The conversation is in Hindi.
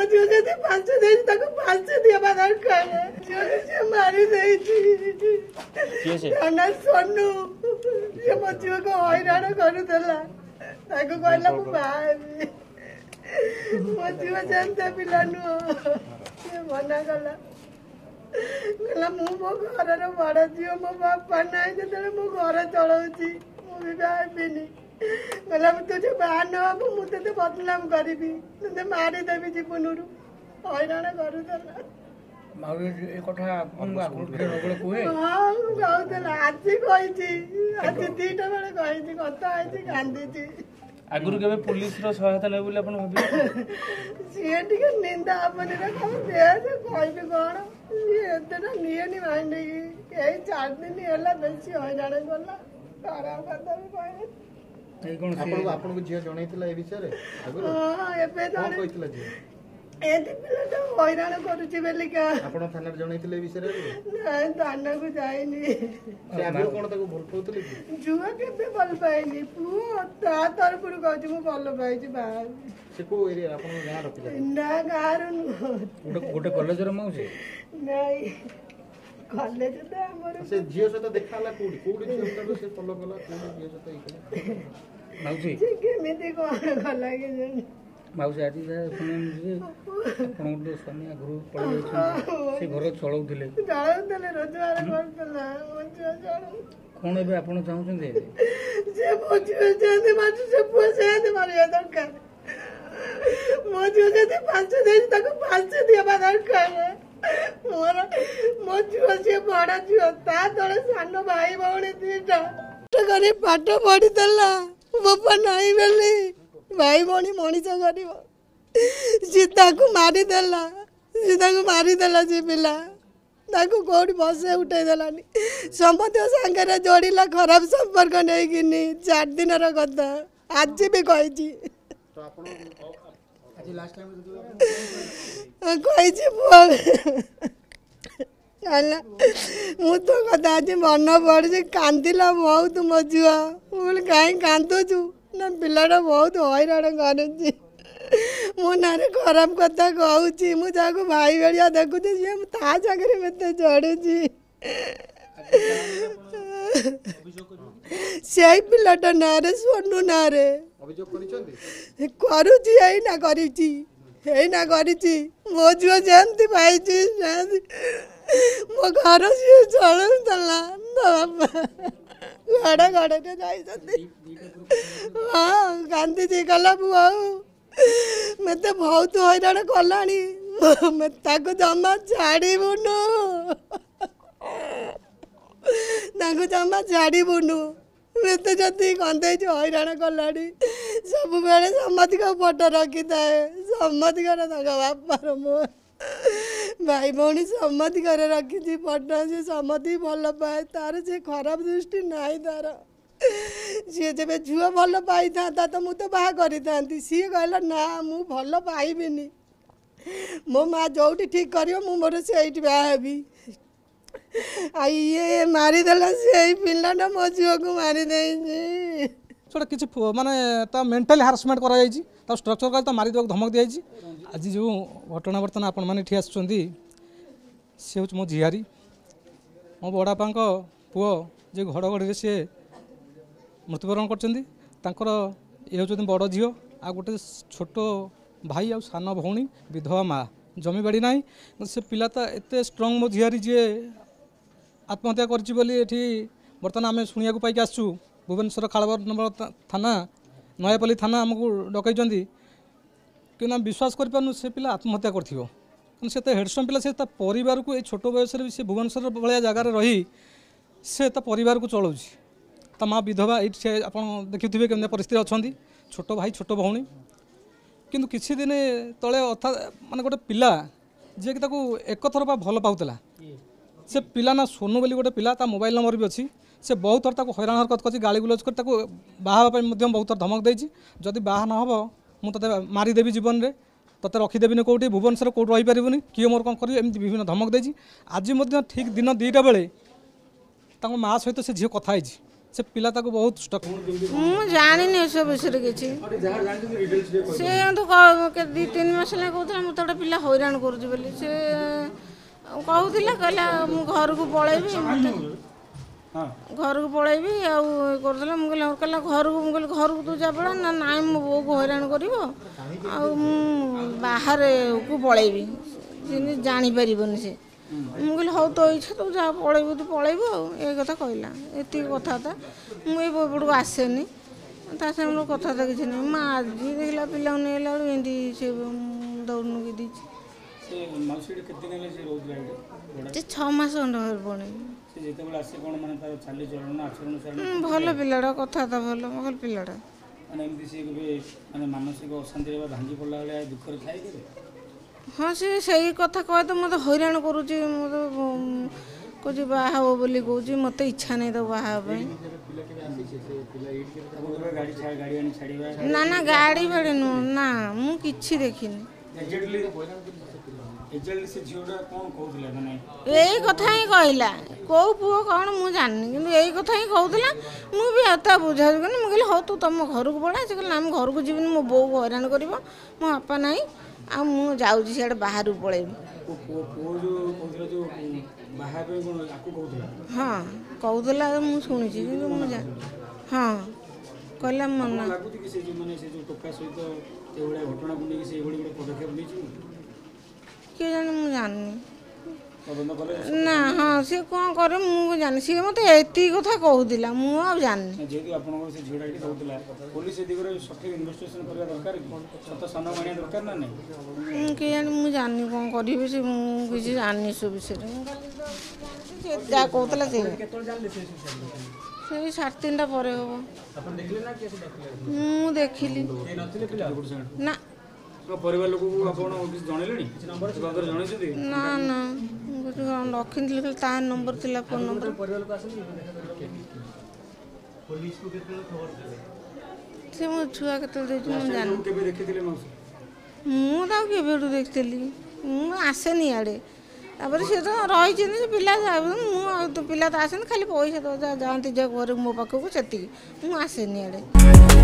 झील जब 5 दिन तक फांसी दिया दरकार से मारी थाना सोनू से मो झील को हैरान करूला कहला मु बाहरी मो झील जानते पिला नुह से मना कला कहला मु मो घर बड़ झील मो बापा ना जो मो घर चलाऊँगी मुझे बाहरनी कहला तुझे बाहर न हब मुझे बदनाम करी तुझे मारिदेवी जीवन हैरान करूला आज कही आज 2टा बेले कही कथा है कांदी आगुरी केबे पुलिस रो सहायता नै बोली अपन भाबी सी टिके निंदा अपने कह दे कहबी कौन एतना नियनी माइंड की 4 दिन है बेसी हैरान गला खराब कथा भी कहे आपन को झियो जणैतिला ए विषय रे हां एबे जाने कोन कहितला झियो एति पिलाटा हैरान करूची बेलिका आपन थाना जणैतिले ए विषय रे नहीं थाना को जाइनी से आगु कोन ताको भल पाउतले जुआ केबे भल पाइनी पु ता तरफ रु कहती मु भल पाइची बाहर से को एरिया आपन गां रखिला ना गार गोटे कॉलेज रे मौसी नहीं कॉलेज तो हमर से झियो से तो देखाला कोडी झियो से फॉलो कला कोडी झियो से तो इकला मौसी केमिति कोन गला के जन मौसी आदि सुने आपण गोटे स्वामी आगु पड़े से घर चलाउथिले रोजगार करतला मंच जानो कोन एबे आपण चाहुछन जे मोझियो जाने माछु से पोसे मारिया दरकार मोझियो जदि 5 दिन तक फांसी दिया दरकार मोर मो झील से बड़ा झील ता तले सान भाई भौणी 2टा करे पाठ पढ़ी देला बापा नहीं बेले भाई भौणी मनीष कर सीता को मारी देला जी पिला ताको कोडी बसे उठे देलानी संपत्ति संगे जोड़िला खराब संपर्क नहीं किनी 4 दिन रा कथा आज भी कही तो आपण आज लास्ट टाइम कही चला मु तो कथा आज मन पड़ी कांदिला बहुत मो झुआ बोले कहीं कांदुचु ना पिलाटा बहुत हैरान कर मो ना खराब कथा कहूँ मुझे भाई भाया देखुची सी ता जागे मत चढ़ुची से पिलाटा ना सोनू ना करुची एना करी मो झुआ जमती पाई मो घर सी चलूला घड़ा घड़े जाई हाँ कांदी गला पुआ मत बहुत हैरान कलानी जमा छाड़बुनु जमा छाड़बुनु मत जति कंदे हैरान कलानी सब बेले सम्मति का फोटो रखी थाए सम्मति कर बापार मो भाई भौणी सम्मति कर रखी फोटो से सम्मति भल पाए तार से खराब दृष्टि नाई तार सी जब झुआ भल पाई था तो मुझे बाहा करी था सी कहला ना मु भल पाइबिनी मो माँ जो ठीक कर मोर से बाहबी ये मारिदेला से पिलाटा मो झुआ को मारिदे छोटा किसी माने मेंटल हारासमेंट कर स्ट्रक्चर कर मारी देवाक धमक दी आज जो घटना बर्तमान आपण मैंने ठीक आसुँच सी हूँ मो झियारी मो बड़ापा पुओ जे घड़घड़ी सी मृत्युवरण कर ये हूँ बड़ झील आ गोटे छोट भाई आ सान भौणी विधवा माँ जमी बाड़ी ना से पिला तो एत स्ट्रंग मो झियारी जी आत्महत्या करी बर्तमान आम शुणा पाई आसु भुवनेश्वर खालबर नंबर थाना नयापल्ली थाना आमको डकई कि विश्वास करूँ से पिला आत्महत्या कर हेडस्ट्रम पिला से परिवार को छोट बयस से भुवनेश्वर भाया जगार रही से परिवार को चलाऊँ ता माँ विधवा ये आप देखुवे केम परिस्थिति अच्छा छोट भाई छोट भौणी किंतु किसी दिन तले अर्थात माने गोटे पिला जे कि एक थर भल पाला से पिला ना सोनू बोली गोटे पिला ता मोबाइल नंबर भी अच्छी से बहुत थर हैरान हरकत कर गाली गुलज कर बाहापी बहुत थर धमक देती जदि बाहा न हम मुझे मारिदेवी जीवन में तोते रखीदेवी कौटी भुवनेश्वर कौट रहीपरबुनि किए मोर कौन कर विभिन्न धमक देती आज ठीक दिन 2टा बेले माँ सहित से झील कथाई से पिला ताको बहुत स्टक ମୁଁ ଜାଣିନି ଏସବୁ ବିଷୟରେ କିଛି ସେ ଏମିତି 2-3 ମାସ ହେଲା କହୁଥିଲା ମୋତେ ଗୋଟେ ପିଲା ହଇରାଣ କରୁଛି ବୋଲି ସେ କହୁଥିଲା କହିଲା ମୁଁ ଘରକୁ ପଳେଇବି ଘରକୁ ପଳେଇବି ଆଉ କରୁଥିଲା ମୁଁ କହିଲା ଘରକୁ ମୁଁ କହିଲି ଘରକୁ ତୁ ଯା ପଳା ନା ନାଇଁ ମୋ ବୋଉକୁ ହଇରାଣ କରିବ ଆଉ ମୁଁ ବାହାରକୁ ପଳେଇବି ଜାଣିପାରିବନି ସେ ମୁଁ କହିଲି ହଉ ତୋ ଇଚ୍ଛା ତୁ ଯାହା ପଳେଇବୁ ତୁ ପଳେଇବୁ ଆଉ ଏ କଥା କହିଲା ଏତିକି କଥାବାର୍ତ୍ତା ମୁଁ ଏଇ ଏପଟକୁ ଆସେନି ତା ସାଙ୍ଗେ ମୋର କଥାବାର୍ତ୍ତା କିଛି ନାହିଁ ମା ଆଜି ଦେଖିଲା ପିଲାଙ୍କୁ ନେଇଲା ବେଳକୁ ଏମିତି ସେ ଦୌଡ଼ନୁକି ଦେଇଛି ସେ 6 ମାସ ଖଣ୍ଡେ ହେବଣି ଭଲ ପିଲାଟା କଥାବାର୍ତ୍ତା ଭଲ ପିଲାଟା ହଁ ସେ ସେଇ କଥା କହେ ତ ମୋତେ ହଇରାଣ କରୁଛି ମୋତେ କହୁଛି ବାହା ହବ ବୋଲି କହୁଛି ମୋତେ ଇଚ୍ଛା ନାହିଁ ତାକୁ ବାହା ହେବା ପାଇଁ ନା ନା ଗାଡ଼ି ଫାଡ଼ି ନୁହଁ ନା ମୁଁ କିଛି ଦେଖିନି ଏଇ କଥା ହିଁ କହିଲା କେଉଁ ପୁଅ କ'ଣ ମୁଁ ଜାଣିନି କିନ୍ତୁ ଏଇ କଥା ହିଁ କହୁଥିଲା ମୁଁ ବି ଏତେ ବୁଝାବୁଝି କରିନି ମୁଁ କହିଲି ହଉ ତୁ ତମ ଘରକୁ ପଳା ସେ କହିଲା ନା ମୁଁ ଘରକୁ ଯିବିନି ମୋ ବୋଉକୁ ହଇରାଣ କରିବ ମୋ ବାପା ନାହିଁ ଆଉ ମୁଁ ଯାଉଛି ସିଆଡ଼େ ବାହାରକୁ ପଳେଇବି ହଁ କହୁଥିଲା ମୁଁ ଶୁଣିଛି କିନ୍ତୁ ମୁଁ ହଁ କହିଲା ମନା କିଏ ଜାଣେ ମୁଁ ଜାଣିନି ନା ହଁ ସିଏ କ'ଣ କରେ ମୁଁ ଜାଣିନି ସିଏ ମୋତେ ଏତିକି କଥା କହୁଥିଲା ମୁଁ ଆଉ ଜାଣିନି କିଏ ଜାଣେ ମୁଁ ଜାଣିନି କ'ଣ କରିବି ସେ ମୁଁ କିଛି ଜାଣିନି ସେ ବିଷୟରେ ସେ ଯାହା କହୁଥିଲା ସେ ସେଇ 3:30 ପରେ ହବ ମୁଁ ଦେଖିଲି ନା ପରିବାର ଲୋକଙ୍କୁ ଆପଣ କିଛି ଜଣେଇଲେଣି ନା ନା ରଖିଥିଲି ଖାଲି ତା ନମ୍ବର ଥିଲା ଫୋନ୍ ନମ୍ବର ସେ ମୋ ଛୁଆ କେତେବେଳେ ଦେଇଛି ମୁଁ ଜାଣିନି ମୁଁ ତାକୁ କେବେଠୁ ଦେଖିଥିଲି ମୁଁ ଆସେନି ଇଆଡ଼େ ତାପରେ ସେ ତ ରହିଛନ୍ତି ସେ ପିଲା ମୁଁ ଆଉ ପିଲା ତ ଆସେନି ଖାଲି ପଇସା ଯାଆନ୍ତି ଯେ ଘରକୁ ମୋ ପାଖକୁ ସେତିକି ମୁଁ ଆସେନି ଇଆଡ଼େ